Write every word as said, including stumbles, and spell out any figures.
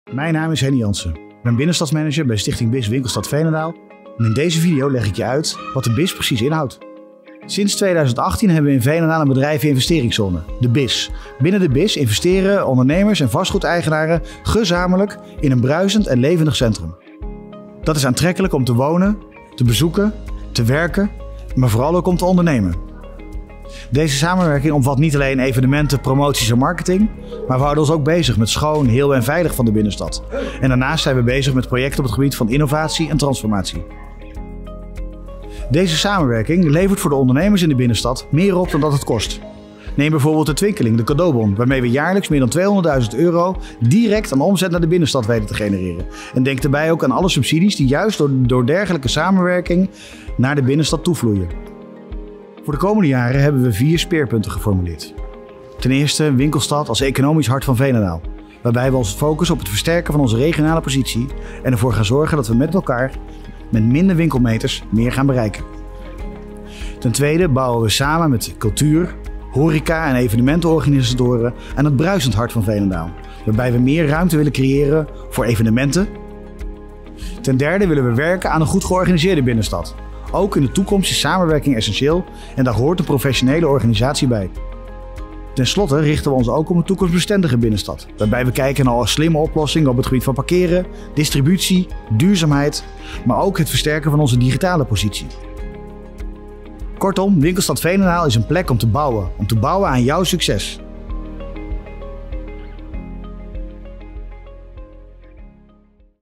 Mijn naam is Henny Jansen. Ik ben binnenstadsmanager bij Stichting B I S Winkelstad Veenendaal. En in deze video leg ik je uit wat de B I S precies inhoudt. Sinds tweeduizend achttien hebben we in Veenendaal een bedrijveninvesteringszone, de B I S. Binnen de B I S investeren ondernemers en vastgoedeigenaren gezamenlijk in een bruisend en levendig centrum. Dat is aantrekkelijk om te wonen, te bezoeken, te werken, maar vooral ook om te ondernemen. Deze samenwerking omvat niet alleen evenementen, promoties en marketing, maar we houden ons ook bezig met schoon, heel en veilig van de binnenstad. En daarnaast zijn we bezig met projecten op het gebied van innovatie en transformatie. Deze samenwerking levert voor de ondernemers in de binnenstad meer op dan dat het kost. Neem bijvoorbeeld de Twinkeling, de cadeaubon, waarmee we jaarlijks meer dan tweehonderdduizend euro direct aan omzet naar de binnenstad weten te genereren. En denk daarbij ook aan alle subsidies die juist door, door dergelijke samenwerking naar de binnenstad toevloeien. Voor de komende jaren hebben we vier speerpunten geformuleerd. Ten eerste Winkelstad als economisch hart van Veenendaal, waarbij we ons focussen op het versterken van onze regionale positie en ervoor gaan zorgen dat we met elkaar met minder winkelmeters meer gaan bereiken. Ten tweede bouwen we samen met cultuur, horeca en evenementenorganisatoren aan het bruisend hart van Veenendaal, waarbij we meer ruimte willen creëren voor evenementen. Ten derde willen we werken aan een goed georganiseerde binnenstad. Ook in de toekomst is samenwerking essentieel en daar hoort een professionele organisatie bij. Ten slotte richten we ons ook op een toekomstbestendige binnenstad, waarbij we kijken naar slimme oplossingen op het gebied van parkeren, distributie, duurzaamheid, maar ook het versterken van onze digitale positie. Kortom, Winkelstad Veenendaal is een plek om te bouwen, om te bouwen aan jouw succes.